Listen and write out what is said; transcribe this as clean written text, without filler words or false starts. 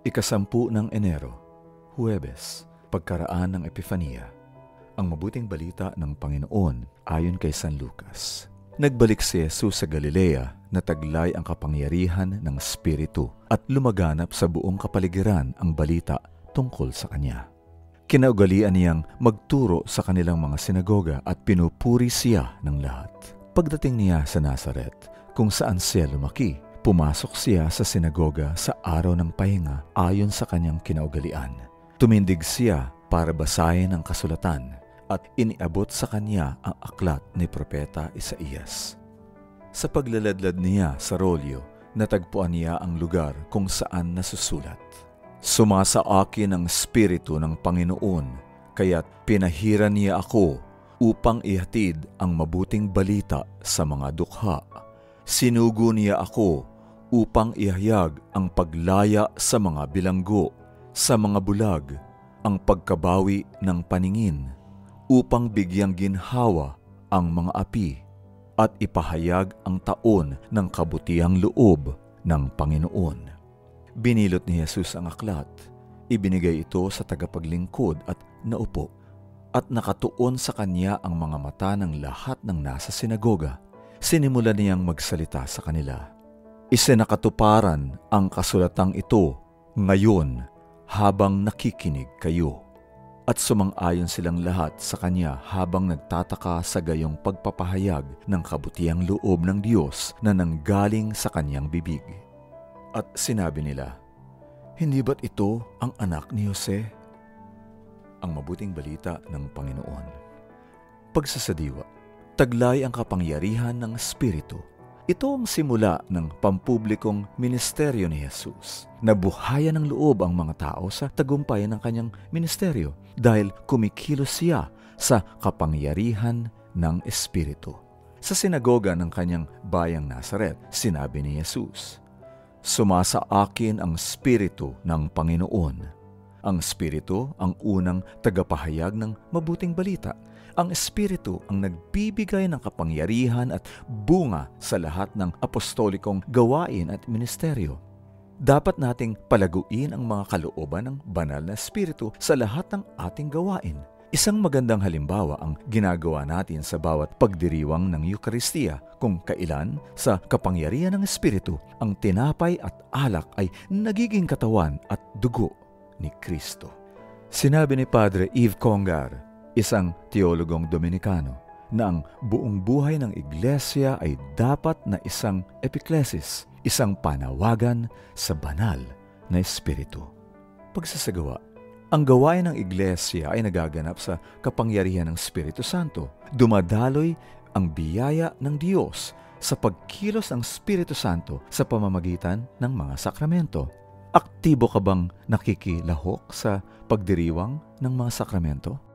Ika-10 ng Enero, Huwebes, pagkaraan ng Epifania. Ang mabuting balita ng Panginoon ayon kay San Lucas. Nagbalik si Jesus sa Galilea na taglay ang kapangyarihan ng Espiritu at lumaganap sa buong kapaligiran ang balita tungkol sa Kanya. Kinaugalian niyang magturo sa kanilang mga sinagoga at pinupuri siya ng lahat. Pagdating niya sa Nazaret, kung saan siya lumaki, pumasok siya sa sinagoga sa araw ng pahinga ayon sa kanyang kinaugalian. Tumindig siya para basahin ang kasulatan at iniabot sa kanya ang aklat ni Propeta Isaías. Sa paglaladlad niya sa rolyo, natagpuan niya ang lugar kung saan nasusulat, "Sumasa akin ang Espiritu ng Panginoon, kaya't pinahiran niya ako upang ihatid ang mabuting balita sa mga dukha. Sinugo niya ako upang ihayag ang paglaya sa mga bilanggo, sa mga bulag, ang pagkabawi ng paningin, upang bigyang ginhawa ang mga api, at ipahayag ang taon ng kabutihang loob ng Panginoon." Binilot ni Jesus ang aklat, ibinigay ito sa tagapaglingkod at naupo, at nakatuon sa kanya ang mga mata ng lahat ng nasa sinagoga. Sinimulan niyang magsalita sa kanila. "Isinakatuparan ang kasulatang ito ngayon habang nakikinig kayo." At sumang-ayon silang lahat sa kanya habang nagtataka sa gayong pagpapahayag ng kabutihang loob ng Diyos na nanggaling sa kanyang bibig. At sinabi nila, "Hindi ba't ito ang anak ni Jose?" Ang mabuting balita ng Panginoon. Pagsasadiwa, taglay ang kapangyarihan ng Espiritu. Ito ang simula ng pampublikong ministeryo ni Jesus. Nabuhayan ng loob ang mga tao sa tagumpay ng kanyang ministeryo dahil kumikilos siya sa kapangyarihan ng Espiritu. Sa sinagoga ng kanyang bayang Nazaret, sinabi ni Jesus, "Sumasa akin ang Espiritu ng Panginoon." Ang Espiritu ang unang tagapahayag ng mabuting balita. Ang Espiritu ang nagbibigay ng kapangyarihan at bunga sa lahat ng apostolikong gawain at ministeryo. Dapat nating palaguin ang mga kalooban ng banal na Espiritu sa lahat ng ating gawain. Isang magandang halimbawa ang ginagawa natin sa bawat pagdiriwang ng Eucharistia, kung kailan sa kapangyarihan ng Espiritu ang tinapay at alak ay nagiging katawan at dugo ni Kristo. Sinabi ni Padre Yves Congar, isang teologong Dominikano, na ang buong buhay ng Iglesia ay dapat na isang epiklesis, isang panawagan sa banal na Espiritu. Pagsasagawa, ang gawain ng Iglesia ay nagaganap sa kapangyarihan ng Espiritu Santo. Dumadaloy ang biyaya ng Diyos sa pagkilos ng Espiritu Santo sa pamamagitan ng mga sakramento. Aktibo ka bang nakikilahok sa pagdiriwang ng mga sakramento?